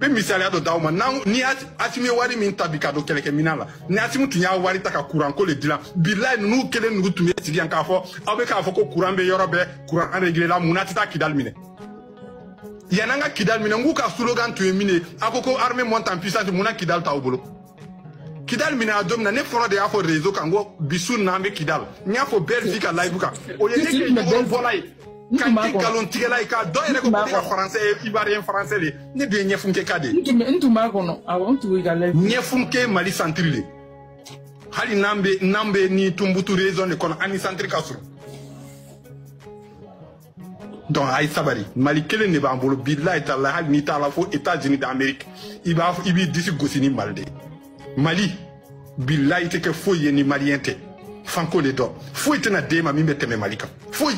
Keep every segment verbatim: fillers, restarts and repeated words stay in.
be misaliya do daw ma ni Asimi wari min tabi ka do keleke minala ni Asimi tunya wari ta ka kuran ko le dila billahi nu kelen nu tumye sigi an ka fo abe ka fo ko kuran be yoro be kuran an regle la munati ta kidal mine yananga kidal mine ngu ka slogan tu mine akoko armée monte en puissance muna kidal ta obolo kidal mine adomna ne foro de afo réseau kango bisun na be kidal nya fo Belgique live ka o ye ne ke volay quand tu galon tigela i ka do ere ko ka français ivoirien français le ne be nyefunke kade ntuma kono awon tu igale nyefunke Mali centrale hali nambe nambe ni tumbutu raison de kono ani centre kasuru donc ay sabari Mali kelen ne ba mbolo billahi taala hali ni taala fo États-Unis d'Amérique iba ibi disi gosini malde Mali billahi te ke foye ni maliente fanko le do foye tena de ma mimbe teme malika foye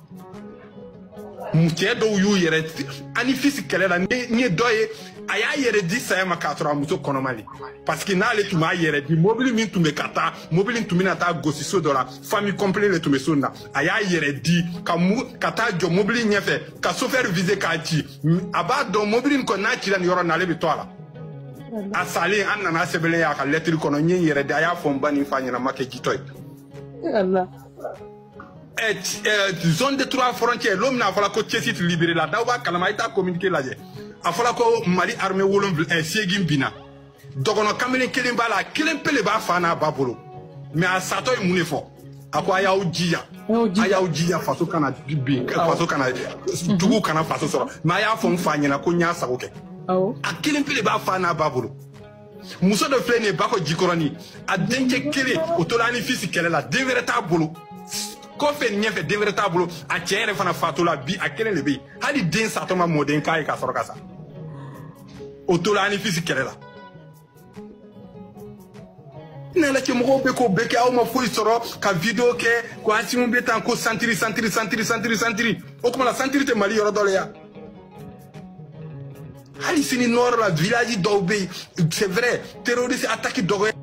mucɛ dɔw y'u yɛrɛ ani fisi kɛlɛ la ni ye dɔ ye a y'a yɛrɛ di saya ma k'a sɔrɔ a muso kɔnɔma le parce que n'ale tun b'a yɛrɛ di mobili min tun bɛ ka taa mobili tun bɛna taa gosi so dɔ la famille complet le tun bɛ so in na a y'a yɛrɛ di ka mu ka taa jɔ mobili ɲɛfɛ ka chauffeur viser k'a ci a b'a dɔn mobili in kɔni n'a cira nin yɔrɔ in na ale bɛ to a la a salen an nana sɛbɛnlen a ka lettre kɔnɔ n ye n yɛrɛ di a y'a fɔ n ba ni n fa ɲɛna n ma kɛ jitɔ ye. Eh, eh, zone de trois frontières l'homme n'a fallu que tu sois libéré là d'abord kalama ita communiquer là a fallu que Mali armée wolonville un segin bina dogono kamene kelen bala kelen pele ba fana babolo mais a sato e mune fo akwa ya ujia aya ujia faso kana bi faso kana dugu kana faso soro mais ya fo mfanya na ko nya sago ke a kelen pele ba fana babolo muso de flene bako jikoroni a denke kele otolani fils kele la devrait ta bolo ko fe nyefe devrait ta bolo a tiere fana fatola bi a kelen le bi hali den satoma moden kai ka soro kasa otolani fils kele la nala ke mo be ko be ke aw ma foi soro ka video ke ko Asimu be tan ko santiri santiri santiri santiri santiri o kuma la santiri te Mali yoro dole ya hali sini nord la village d'Obey c'est vrai terroriste attaque dogo